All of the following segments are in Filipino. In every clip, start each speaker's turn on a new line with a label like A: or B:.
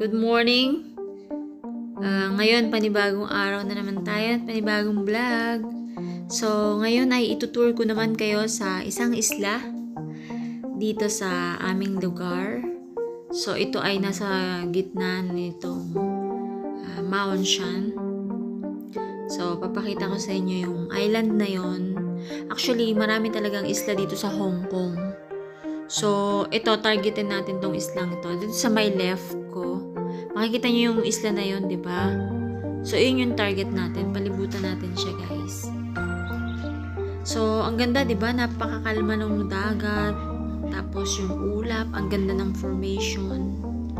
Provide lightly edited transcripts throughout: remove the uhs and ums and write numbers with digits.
A: Good morning! Ngayon, panibagong araw na naman tayo at panibagong vlog. So, ngayon ay itutour ko naman kayo sa isang isla dito sa aming lugar. So, ito ay nasa gitna nitong Mount Shan. So, papakita ko sa inyo yung island na yon. Actually, marami talagang isla dito sa Hong Kong. So, ito, targetin natin tong islang ito. Dito sa my left ko, makikita nyo yung isla na yon, di ba? So, yun yung target natin. Palibutan natin siya, guys. So, ang ganda, di ba? Napakakalma ng dagat. Tapos, yung ulap. Ang ganda ng formation.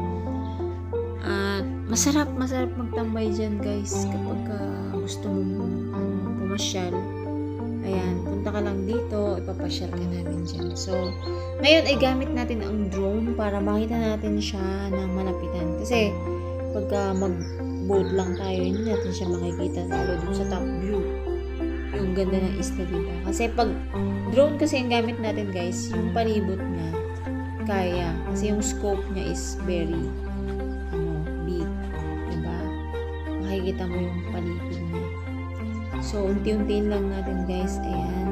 A: Masarap magtambay dyan, guys. Kapag gusto mong pumasyal. Ayan, punta ka lang dito, ipapasyal ka namin dyan. So, ngayon ay gamit natin ang drone para makita natin siya ng malapitan. Kasi, pagka mag-boat lang tayo, hindi natin siya makikita lalo dun sa top view. Yung ganda ng isla, diba? Kasi pag drone kasi yung gamit natin, guys, yung palibot niya, kaya. Kasi yung scope niya is very, big. Diba? Makikita mo yung palibot niya. So, unti-untiin lang natin, guys. Ayan.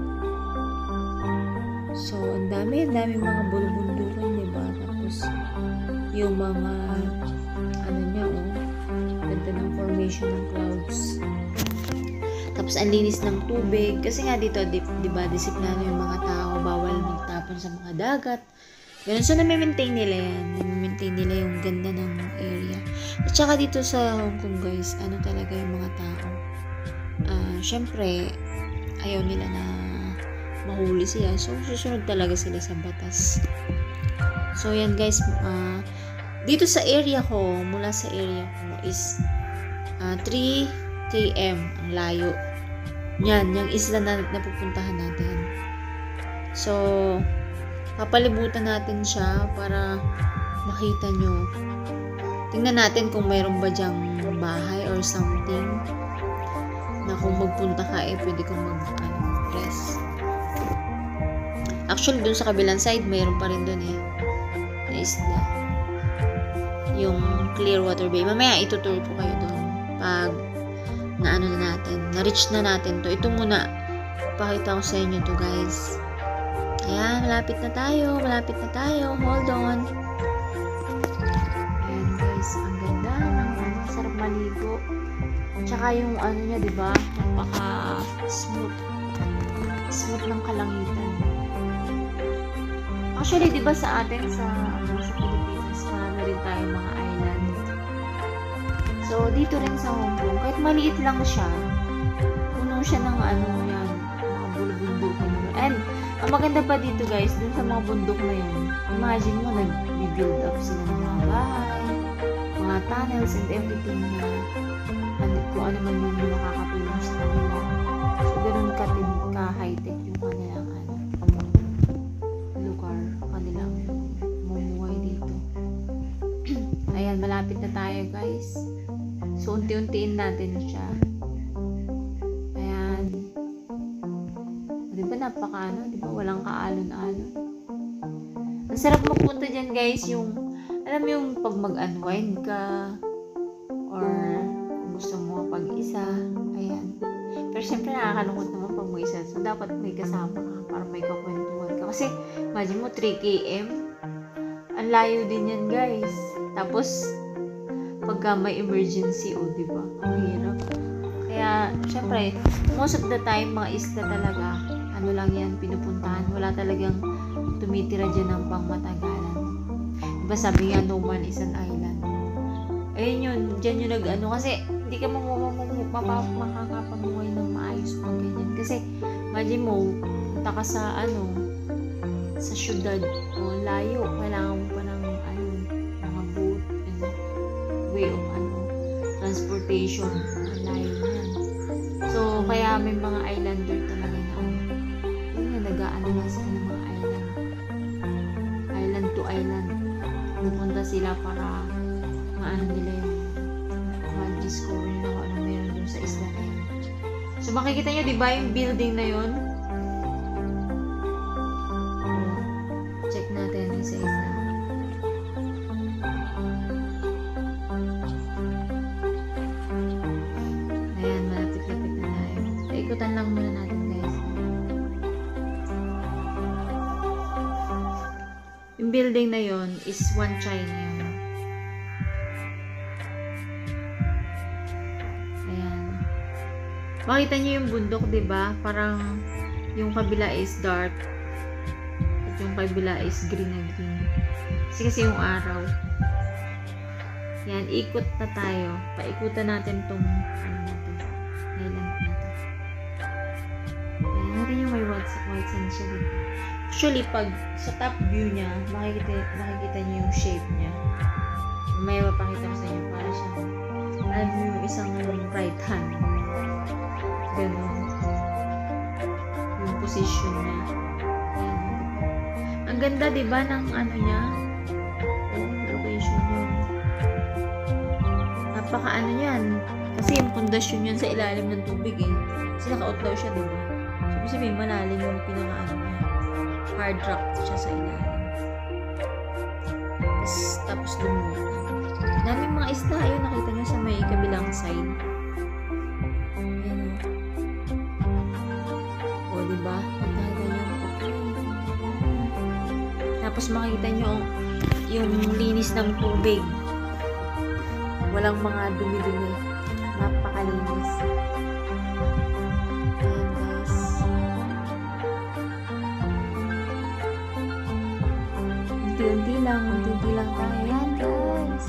A: So, ang daming mga bulubundukan, diba? Tapos, yung mga, niya, ganda ng formation ng clouds. Tapos, ang linis ng tubig. Kasi nga dito, diba, disiplano yung mga tao. Bawal magtapon sa mga dagat. Ganun. So, nami-maintain nila yan. Nami-maintain nila yung ganda ng area. At saka dito sa Hong Kong, guys, talaga yung mga tao. Syempre, ayaw nila na mahuli sila. So, susunod talaga sila sa batas. So, yan guys. Dito sa area ko, mula sa area ko is 3 km ang layo. Yan, yung isla na napupuntahan natin. So, papalibutan natin siya para makita nyo. Tingnan natin kung mayroon ba dyang bahay or something na kung magpunta ka pwede kang mag-rest. Actually, dun sa kabilang side, mayroon pa rin dun na isla. Yung Clearwater Bay. Mamaya, itutur po kayo dun. Pag na-reach na natin to. Ito muna, pakita ko sa inyo to, guys. Ayan, malapit na tayo. Hold on. Ayan, guys. Ang ganda. Sarap maligo. Tsaka yung niya, diba? Napaka-smooth. Smooth ng kalangitan. Actually, diba sa atin, sa Pilipinas, marami rin tayong mga island. So, dito rin sa Hong Kong, kahit maliit lang siya, puno siya ng yan, mga bulubundok. And, ang maganda pa dito, guys, dun sa mga bundok na yun, imagine mo, nag-build up sila ng mga bahay, mga tunnels and everything na kung ano man yung nakakatulong sa kanila. So, ganun ka-high-tech yung kanilang lugar, kanilang mumuhay dito. Ayan, malapit na tayo, guys. So, unti-untiin natin siya. Ayan. Diba diba walang kaalon-alon. Ang sarap magpunta dyan, guys, yung alam mo yung pag mag-unwind ka or gusto mo pag-isa, ayan. Pero syempre nakakalungkot naman pag mag-isa. So, dapat may kasama ka para may kakwentuhan ka. Kasi, imagine mo, 3 km. Ang layo din yan, guys. Tapos, pagka may emergency, diba? Ang hirap. Kaya, syempre, most of the time, mga isla talaga, lang yan, pinupuntahan. Wala talagang tumitira dyan ng pangmatagalan. Diba sabi nga, no man is an island. Ayun yun, dyan yung kasi hindi ka makakapamuhay ng maayos pang ganyan. Kasi, imagine mo, punta ka sa sa syudad, layo, kailangan mo pa ng mga boat, and way of transportation, layo yan. So, kaya may mga islander talaga na nag-aano na sila ng mga island to island. Pupunta sila para nila yung discover nila kung ano meron dun sa isla na yun. So, makikita nyo, diba yung building na yun? Check natin yung sa isla. ikutan lang muna natin, guys. Yung building na yon is Wan Chai na yun. Ayan. Makita niyo yung bundok, diba? Parang yung kabila is dark at yung kabila is green na green. Kasi yung araw. Yan, ikot na tayo. Paikutan natin tong ano na to. Island na to. Ayan, natin yung may white sand siya dito. Actually, pag sa top view niya, makikita niyo yung shape niya. May mapakita ko sa inyo para siya. Alam niyo yung isang right hand. Ganun. Yung position niya. Ayan. Ang ganda, diba, ng ano niya? Location niya. Napaka ano yan. Kasi yung pundasyon yun sa ilalim ng tubig eh. Kasi naka-outlaw siya, diba? So, kasi may malalim yung pinaka-ano niya. Hard rock siya sa ilalim. Tapos lumutang. Daming mga isla. Ayun, nakita nyo sa may kabilang side. Ayan o. O, diba? Nakita nyo. Tapos makikita nyo yung linis ng tubig. Walang mga dumi-dumi. Napakalinis. Ayan, guys. Unti-unti lang tayo. Ayan, guys.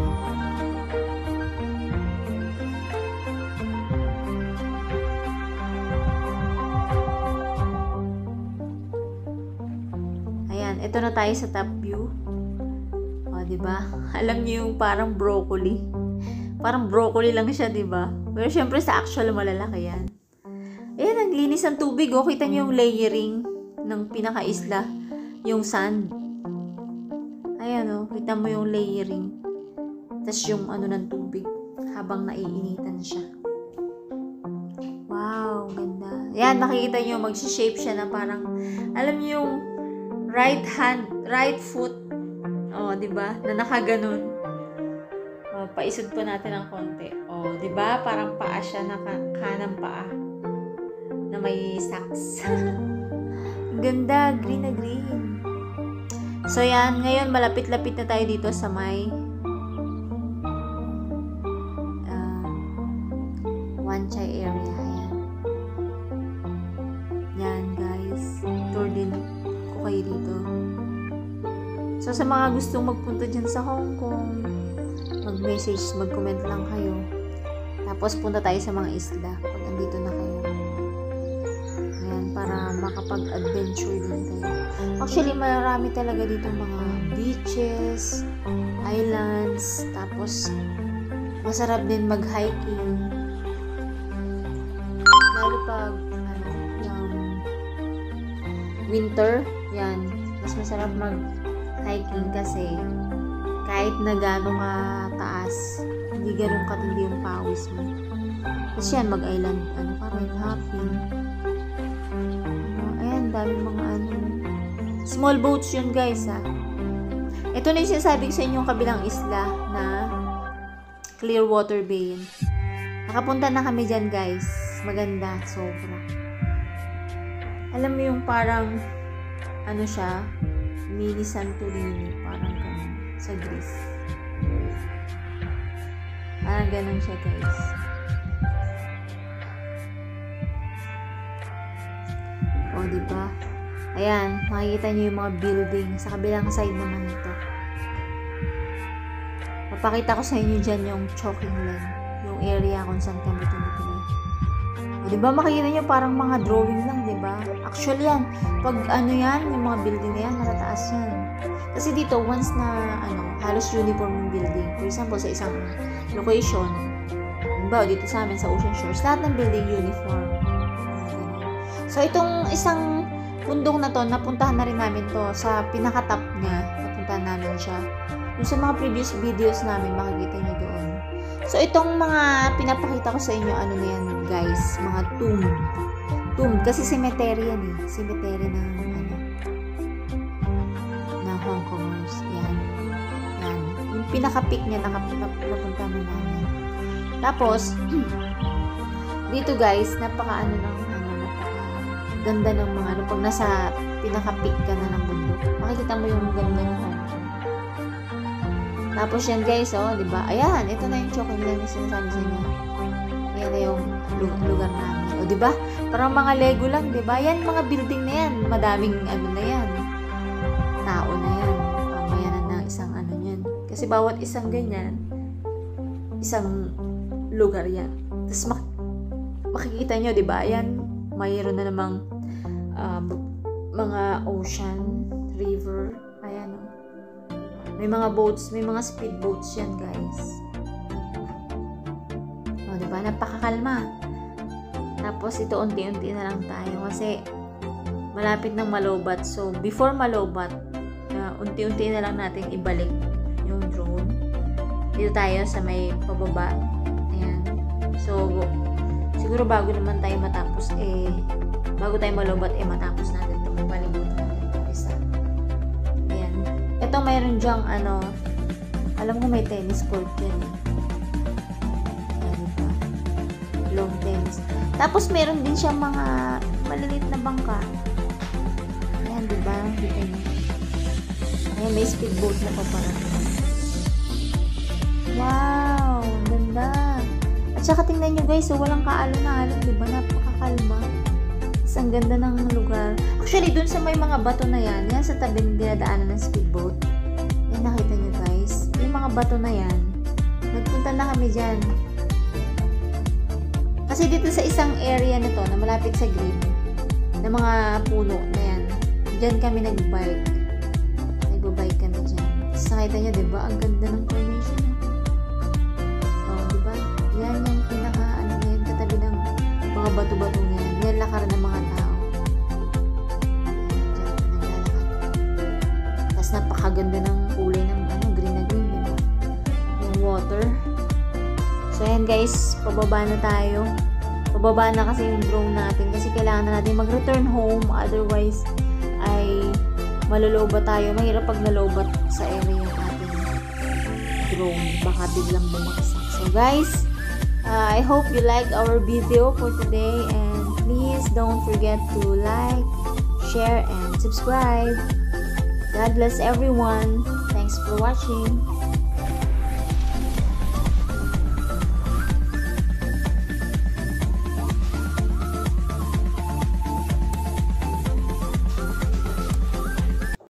A: Ayan, ito na tayo sa top view. O, diba? Alam niyo yung parang broccoli. Parang broccoli lang siya, diba? Pero syempre sa actual malalaki yan. Ayan, ang linis ng tubig. O, kita niyo yung layering ng pinaka-isla. Yung sand. Ayan o, kita mo yung layering. Tapos yung ano ng tubig. Habang naiinitan siya. Wow, ganda. Ayan, makikita niyo, mag-shape siya na parang, alam niyo yung right foot. O, diba? Na nakaganon. O, paisod pa natin ng konti. O, diba? Parang paa siya, kanang paa. Na may socks. Ganda, green na green. So, yan. Ngayon, malapit-lapit na tayo dito sa may Wan Chai area. Ayan. Yan, guys. Tour din ko kayo dito. So, sa mga gustong magpunta dyan sa Hong Kong, mag-message, mag-comment lang kayo. Tapos, punta tayo sa mga isla pag andito na kayo. Ayan, para makapag-adventure din kayo. Actually, marami talaga dito mga beaches, islands, tapos, masarap din mag-hiking. Lalo pag, yung winter, yan, mas masarap mag-hiking kasi kahit na gano'ng taas, hindi gano'ng katindi yung pawis mo. Tapos yan, mag-island, hopping. Ayan, daming mga small boats yun, guys, ha. Ito na yung sinasabi ko sa inyo yung kabilang isla na Clearwater Bay. Nakapunta na kami dyan, guys. Maganda, sobra. Alam mo yung parang, siya, mini Santorini, parang ganun, sa Greece. Parang ganun siya, guys. O, diba? Ayan, makikita nyo yung mga building sa kabilang side naman ito. Papakita ko sa inyo dyan yung Choking Lane, yung area kung saan kami tumutuloy. O, diba makikita nyo parang mga drawing lang, diba? Actually yan, pag yan, yung mga building na yan, nakataas yan. Kasi dito, once na, halos uniform yung building. For example, sa isang location, diba, dito sa amin, sa Ocean Shores, lahat ng building uniform. So, itong isang bundok na to, napuntahan na rin namin to. Sa pinaka-top niya, napuntahan namin siya. Yung sa mga previous videos namin, makikita nyo doon. So, itong mga pinapakita ko sa inyo, na yan, guys, mga tomb. Tomb, kasi cemetery yan eh. Cemetery ng, ng Hong Kongers. Yan. Yan. Yung pinaka-peak niya, napunta na namin. Tapos, Dito guys, napaka ganda ng mga ano, pag nasa pinaka-peak ka na ng bundok. Makikita mo yung ganda ng Hong Kong. Tapos yan guys, oh, di ba? Ayan, ito na yung Chowking Land na sinasabi sa inyo. Ayan na yung lugar namin. O, di ba? Parang mga Lego lang, di ba? Yan, mga building na yan. Madaming ano na yan. Tao na yan. Pamayanan ng isang ano yan. Kasi bawat isang ganyan, isang lugar yan. Tapos makikita nyo, di ba? Yan, mayroon na namang mga ocean, river, ayan o. May mga boats, may mga speed boats yan guys. O, diba? Napakakalma. Tapos ito unti-unti na lang tayo kasi malapit ng malobat. So, before malobat, unti-unti na lang natin ibalik yung drone. Dito tayo sa may pababa. Ayan. So, siguro bago naman tayo matapos, bago tayo malobat, matapos natin ito. Palibutan natin ito isa. Ayan. Ito mayroon dyang ano, alam ko may tennis court yan. Ayan, diba? Long tennis. Tapos meron din siyang mga maliliit na bangka. Ayan, diba? Dito nyo. Ayan, may speedboat na paparang. Wow! Ganda! At saka tingnan nyo guys, so walang kaalon-alon, diba? Napakakalma. Ang ganda ng lugar. Actually, dun sa may mga bato na yan sa tabi ng dinadaanan ng speedboat. Yan, nakita nyo guys. Yung mga bato na yan, nagpunta na kami dyan. Kasi dito sa isang area nito na malapit sa green, na mga puno na yan, dyan kami nag-bike. Nag-bike kami dyan. Tapos nakita nyo, diba? Ang ganda ng formation. Oh, diba? Yan yung pinaka, ano yan, katabi ng mga bato-bato yan. Yan lakaran ng mga tao. Diyan, naglalakad. Tapos napakaganda ng kulay ng green na green. Diba? Yung water. So, ayan guys, pababa na tayo. Pababa na kasi yung drone natin kasi kailangan na natin mag-return home. Otherwise, ay malolobat tayo. Mahirap pag nalobat sa area yung ating drone. Baka biglang bumaksak. So, guys, I hope you like our video for today, and please don't forget to like, share, and subscribe. God bless everyone. Thanks for watching.